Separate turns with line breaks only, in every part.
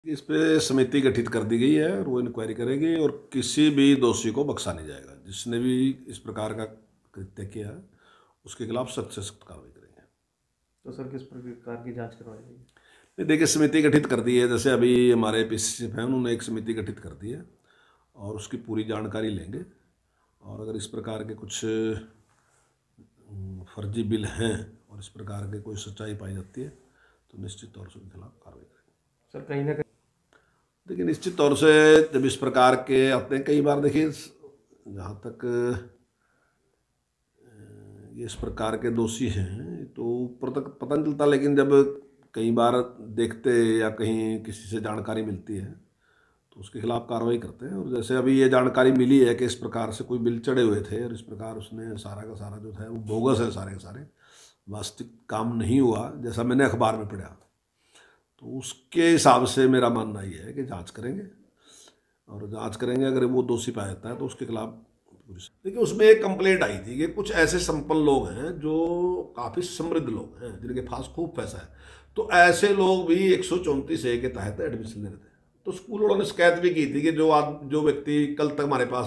इस पे समिति गठित कर दी गई है और वो इंक्वायरी करेगी और किसी भी दोषी को बख्शा नहीं जाएगा। जिसने भी इस प्रकार का कृत्य किया है उसके खिलाफ सख्त से सख्त कार्रवाई करेंगे।
तो सर किस प्रकार की जांच करवाई जाएगी?
देखिए, समिति गठित कर दी है। जैसे अभी हमारे पीसी चीफ हैं, उन्होंने एक समिति गठित कर दी है और उसकी पूरी जानकारी लेंगे और अगर इस प्रकार के कुछ फर्जी बिल हैं और इस प्रकार के कोई सच्चाई पाई जाती है तो निश्चित तौर से उनके खिलाफ कार्रवाई करेंगे।
सर कहीं ना कहीं
देखिए, निश्चित तौर से जब इस प्रकार के आते हैं, कई बार देखिए जहाँ तक ये इस प्रकार के दोषी हैं तो ऊपर तक पता नहीं चलता, लेकिन जब कई बार देखते या कहीं किसी से जानकारी मिलती है तो उसके खिलाफ कार्रवाई करते हैं। और जैसे अभी ये जानकारी मिली है कि इस प्रकार से कोई बिल चढ़े हुए थे और इस प्रकार उसने सारा का सारा जो था वो बोगस है, सारे के सारे वास्तविक काम नहीं हुआ जैसा मैंने अखबार में पढ़ा, तो उसके हिसाब से मेरा मानना ये है कि जांच करेंगे और जांच करेंगे। अगर वो दोषी पाया जाता है तो उसके खिलाफ देखिए, उसमें एक कंप्लेंट आई थी कि कुछ ऐसे संपन्न लोग हैं जो काफ़ी समृद्ध लोग हैं जिनके पास खूब पैसा है, तो ऐसे लोग भी 134A के तहत एडमिशन ले रहे थे। तो स्कूल वालों ने शिकायत भी की थी कि जो व्यक्ति कल तक हमारे पास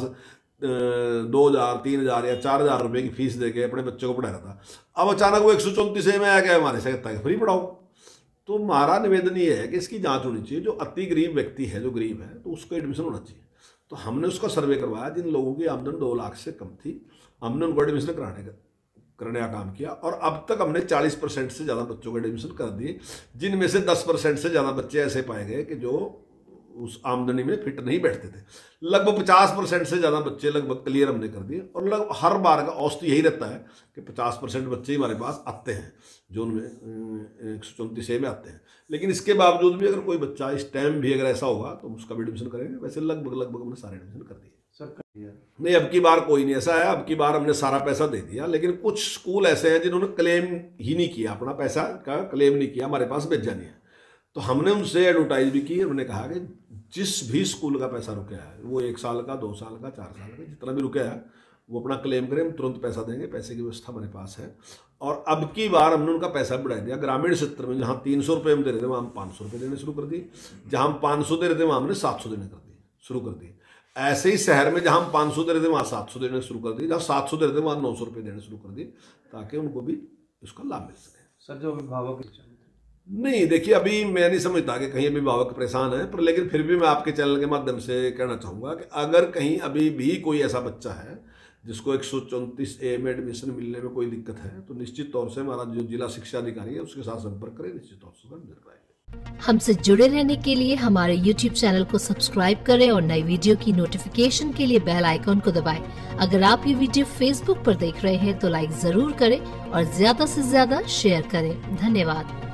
2000, 3000 या 4000 रुपये की फीस दे के अपने बच्चों को पढ़ा रहा था, अब अचानक वो 134A में आ गया हमारे से कहता है फ्री पढ़ाओ। तो हमारा निवेदन ये है कि इसकी जांच होनी चाहिए। जो अति गरीब व्यक्ति है, जो गरीब है, तो उसको एडमिशन होना चाहिए। तो हमने उसका सर्वे करवाया, जिन लोगों की आमदन 2 लाख से कम थी, हमने उनको एडमिशन करने का काम किया और अब तक हमने 40% से ज़्यादा बच्चों को एडमिशन कर दिए, जिनमें से 10% से ज़्यादा बच्चे ऐसे पाए गए कि जो उस आमदनी में फिट नहीं बैठते थे। लगभग 50% से ज़्यादा बच्चे लगभग क्लियर हमने कर दिए और लगभग हर बार का औसत यही रहता है कि 50% बच्चे हमारे पास आते हैं जो उनमें 134A में आते हैं। लेकिन इसके बावजूद भी अगर कोई बच्चा इस टाइम भी अगर ऐसा होगा तो उसका भी एडमिशन करेंगे। वैसे लगभग हमने सारे एडमिशन कर दिए।
सर
नहीं, अब की बार कोई नहीं ऐसा है, अब की बार हमने सारा पैसा दे दिया। लेकिन कुछ स्कूल ऐसे हैं जिन्होंने क्लेम ही नहीं किया, अपना पैसा का क्लेम नहीं किया, हमारे पास भेजा नहीं है। तो हमने उनसे एडवर्टाइज भी की, उन्होंने कहा कि जिस भी स्कूल का पैसा रुका है, वो 1 साल का, 2 साल का, 4 साल का, जितना भी रुका है वो अपना क्लेम करें, हम तुरंत पैसा देंगे। पैसे की व्यवस्था हमारे पास है। और अब की बार हमने उनका पैसा बढ़ा दिया। ग्रामीण क्षेत्र में जहाँ 300 रुपये हम दे रहे थे वहाँ हम 500 रुपये देने शुरू कर दिए, जहाँ हम 500 दे रहे थे वहाँ हमने 700 देने शुरू कर दिए। ऐसे ही शहर में जहाँ हम 500 दे रहे थे वहाँ 700 देने शुरू कर दिए, जहाँ 700 दे रहे थे वहाँ 900 रुपये देने शुरू कर दिए, ताकि उनको भी इसका लाभ मिल सके।
सर जो अभिभावक
नहीं, देखिए, अभी मैं नहीं समझता कि कहीं अभिभावक परेशान है, पर लेकिन फिर भी मैं आपके चैनल के माध्यम से कहना चाहूँगा कि अगर कहीं अभी भी कोई ऐसा बच्चा है जिसको 134A में एडमिशन मिलने में कोई दिक्कत है तो निश्चित तौर से हमारा जो जिला शिक्षा अधिकारी है उसके साथ संपर्क करें, निश्चित तौर से मदद कराएंगे।
हमसे जुड़े रहने के लिए हमारे YouTube चैनल को सब्सक्राइब करें और नई वीडियो की नोटिफिकेशन के लिए बेल आइकॉन को दबाएं। अगर आप ये वीडियो Facebook पर देख रहे हैं तो लाइक जरूर करें और ज्यादा से ज्यादा शेयर करें। धन्यवाद।